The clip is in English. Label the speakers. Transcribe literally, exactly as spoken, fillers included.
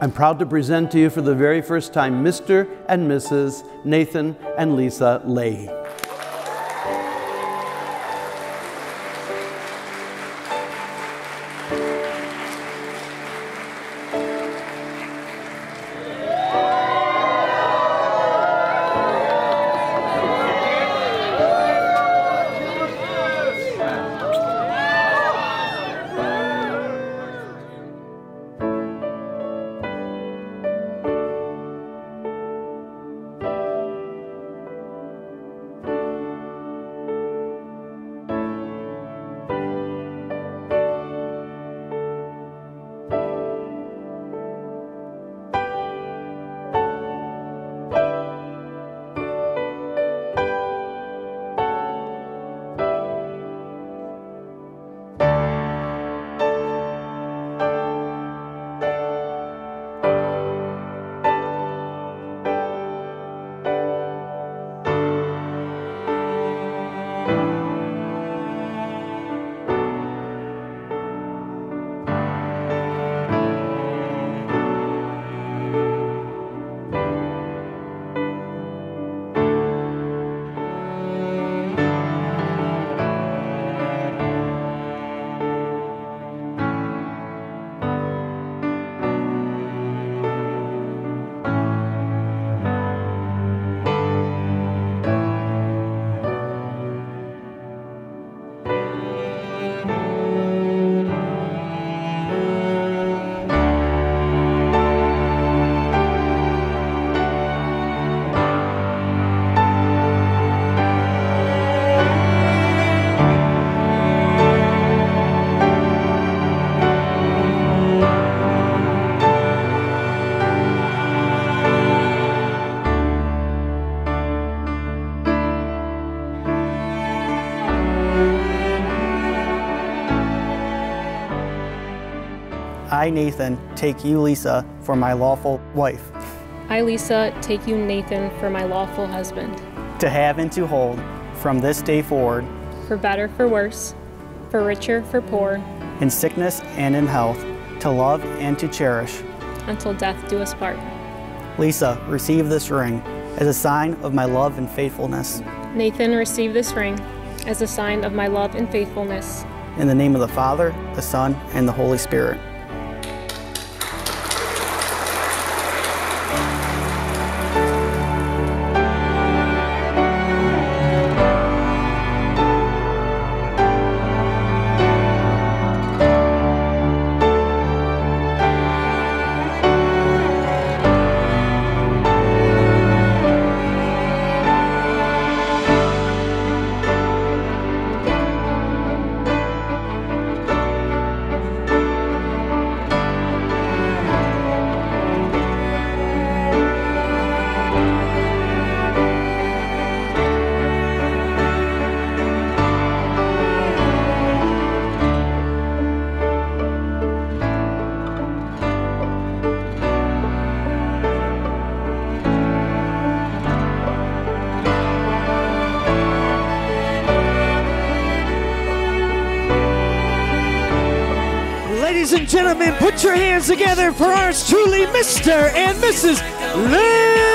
Speaker 1: I'm proud to present to you for the very first time Mister and Missus Nathan and Lisa Leahy.
Speaker 2: I, Nathan, take you, Lisa, for my lawful wife.
Speaker 3: I, Lisa, take you, Nathan, for my lawful husband.
Speaker 2: To have and to hold, from this day forward,
Speaker 3: for better, for worse, for richer, for poor,
Speaker 2: in sickness and in health, to love and to cherish,
Speaker 3: until death do us part.
Speaker 2: Lisa, receive this ring as a sign of my love and faithfulness.
Speaker 3: Nathan, receive this ring as a sign of my love and faithfulness.
Speaker 2: In the name of the Father, the Son, and the Holy Spirit.
Speaker 4: Ladies and gentlemen, put your hands together for ours truly, Mister and Missus Leahy.